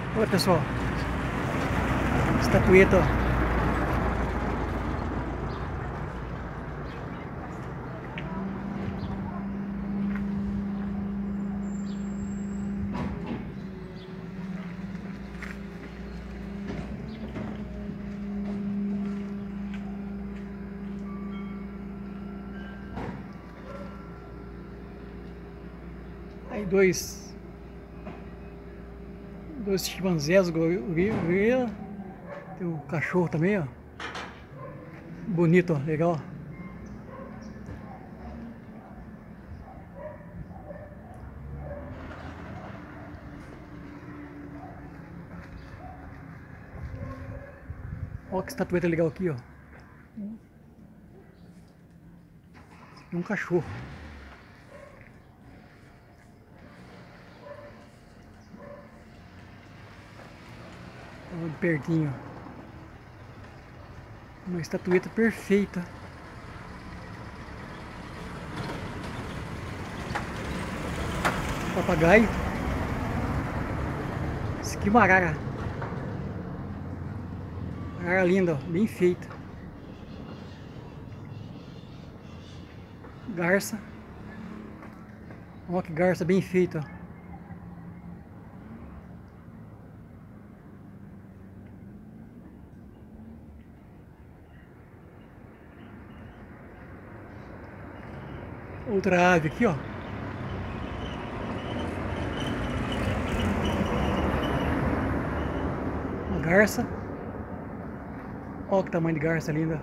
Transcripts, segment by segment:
Olha pessoal, estatueta, ó. Aí dois chimpanzés, gorila, tem o cachorro também, ó. Bonito, ó, legal. Olha que estatueta legal aqui, ó. Esse aqui é um cachorro. Olha de pertinho. Uma estatueta perfeita. Papagaio. Esse aqui é uma arara. Arara linda, ó, bem feita. Garça. Olha que garça bem feita, ó. Outra ave aqui, ó. Uma garça. Olha que tamanho de garça linda.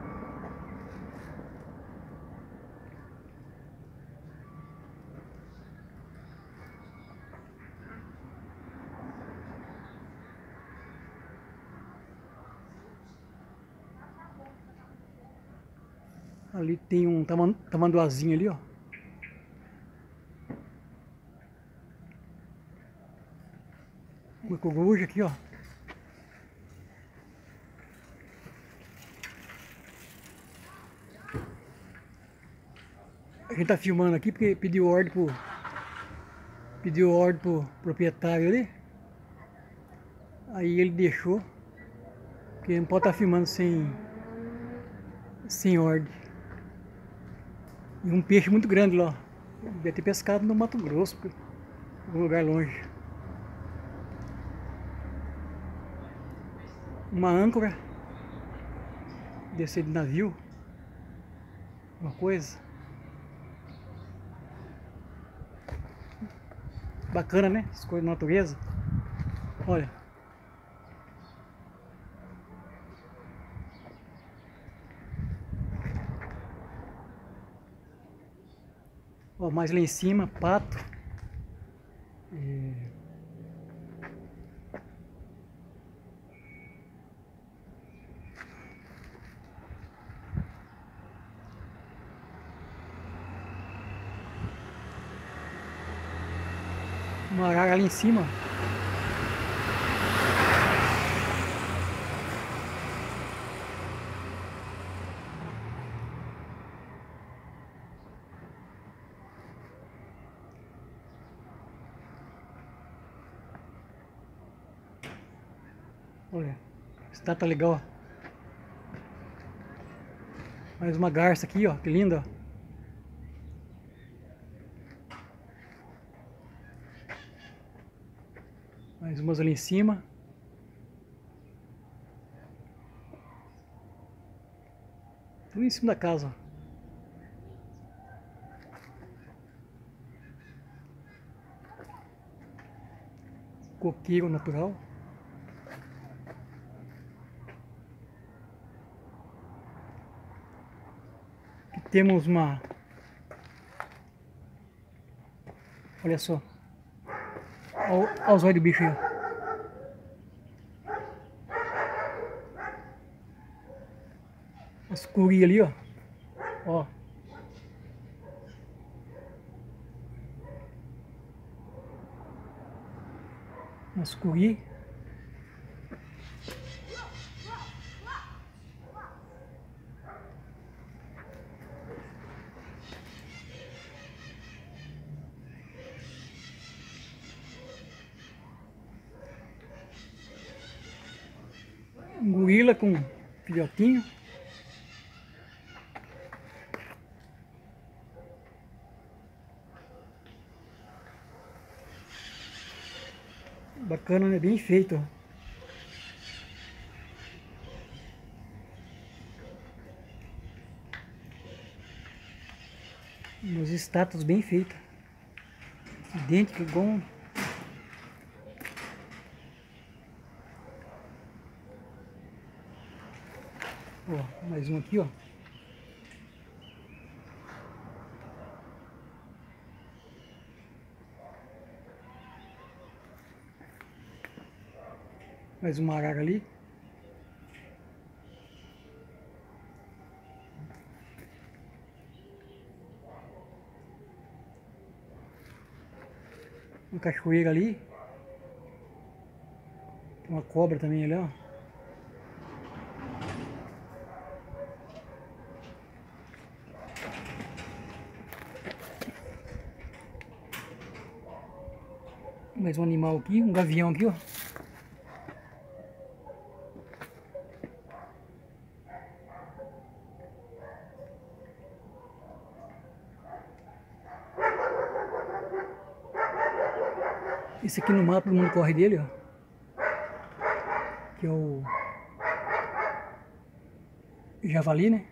Ali tem um tamanduazinho ali, ó. Uma coruja aqui, ó. A gente tá filmando aqui porque pediu ordem pro proprietário ali. Aí ele deixou. Porque não pode estar filmando sem ordem. E um peixe muito grande lá, ó. Deve ter pescado no Mato Grosso, um lugar longe. Uma âncora. Descer de navio. Uma coisa. Bacana, né? As coisas da natureza. Olha. Ó, mais lá em cima, pato. Uma arara lá em cima. Olha, estátua legal. Mais uma garça aqui, ó, que linda, ó. Mais umas ali em cima. Tudo em cima da casa, ó. Coqueiro natural. Aqui temos uma... Olha só. Olha os olhos do bicho aí, ó. As curias ali, ó. Ó. Umas curias. Um gorila com um filhotinho. Bacana, né? Bem feito. Umas estátuas bem feitas. Idêntico, igual. Ó, mais um aqui, ó. Mais uma arara ali. Uma cachoeira ali. Tem uma cobra também ali, ó. Mais um animal aqui, um gavião aqui, ó. Esse aqui no mato todo mundo corre dele, ó. Que é o javali, né?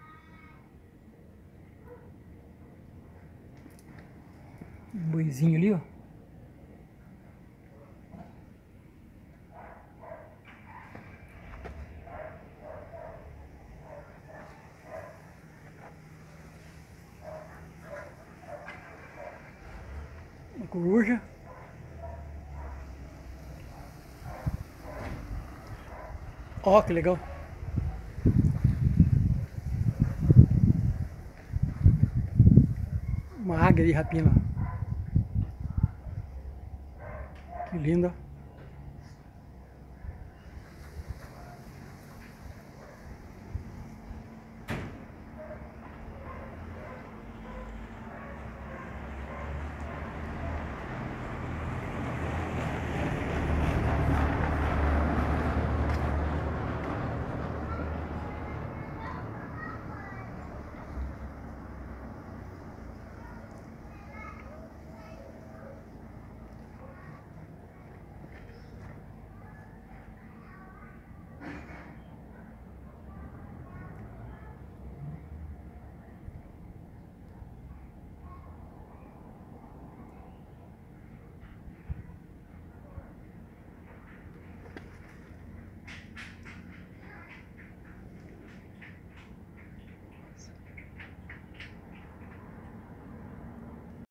Um boizinho ali, ó. Uma coruja. Ó, que legal. Uma águia de rapina. Que linda.